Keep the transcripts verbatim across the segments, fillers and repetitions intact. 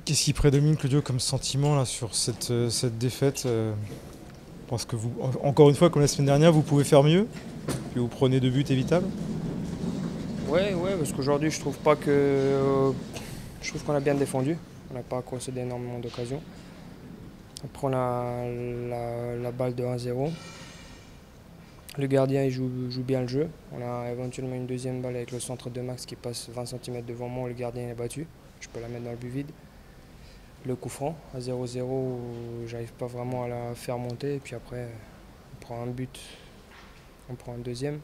Qu'est-ce qui prédomine, Claudio, comme sentiment là, sur cette, euh, cette défaite euh, Parce que vous, en- encore une fois, comme la semaine dernière, vous pouvez faire mieux, puis vous prenez deux buts évitables. Ouais, ouais, parce qu'aujourd'hui, je trouve pas que. euh, je trouve qu'on a bien défendu. On n'a pas concédé énormément d'occasions. Après, on a la, la balle de un zéro. Le gardien, il joue, joue bien le jeu. On a éventuellement une deuxième balle avec le centre de Max qui passe vingt centimètres devant moi. Le gardien il est battu. Je peux la mettre dans le but vide. Le coup franc à zéro zéro, j'arrive pas vraiment à la faire monter. Et puis après, on prend un but, on prend un deuxième.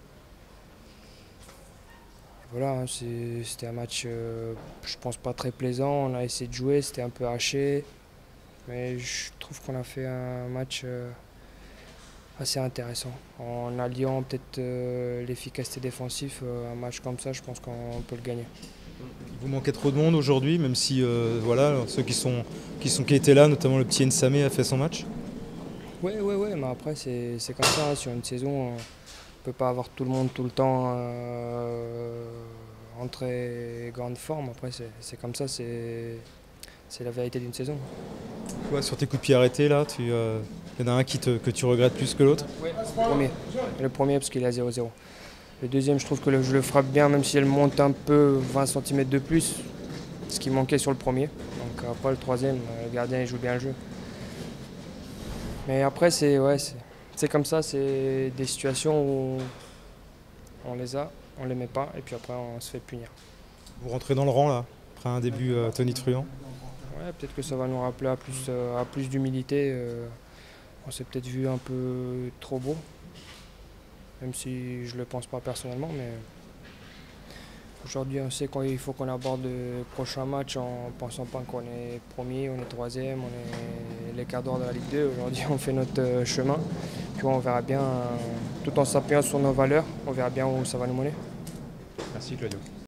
Voilà, hein, c'est- c'était un match, euh, je pense, pas très plaisant. On a essayé de jouer, c'était un peu haché. Mais je trouve qu'on a fait un match euh, assez intéressant. En alliant peut-être euh, l'efficacité défensive, euh, un match comme ça, je pense qu'on peut le gagner. Il vous manquait trop de monde aujourd'hui, même si euh, voilà, ceux qui, sont, qui, sont, qui étaient là, notamment le petit Nsamé, a fait son match. Oui, oui, oui, mais après, c'est c'est comme ça. Hein, sur une saison, on ne peut pas avoir tout le monde tout le temps euh, en très grande forme. Après, c'est c'est comme ça, c'est c'est la vérité d'une saison. Toi, sur tes coups de pied arrêtés, là, tu, euh, il y en a un qui te, que tu regrettes plus que l'autre. Ouais, le premier. Le premier parce qu'il est à zéro zéro. Le deuxième, je trouve que le- je le frappe bien, même si elle monte un peu vingt centimètres de plus, ce qui manquait sur le premier. Donc après, le troisième, euh, le gardien il joue bien le jeu. Mais après, c'est ouais, c'est c'est comme ça, c'est des situations où on les a, on les met pas, et puis après, on se fait punir. Vous rentrez dans le rang, là, après un début euh, tonitruant. Ouais, peut-être que ça va nous rappeler à plus, euh, à plus d'humilité. euh, on s'est peut-être vu un peu trop beau, même si je le pense pas personnellement, mais aujourd'hui, on sait qu'il faut qu'on aborde le prochain match en pensant pas qu'on est premier, on est troisième, on est les quarts d'heure de la Ligue deux. Aujourd'hui, on fait notre euh, chemin. Puis on verra bien, euh, tout en s'appuyant sur nos valeurs, on verra bien où ça va nous mener. Merci, Claudio.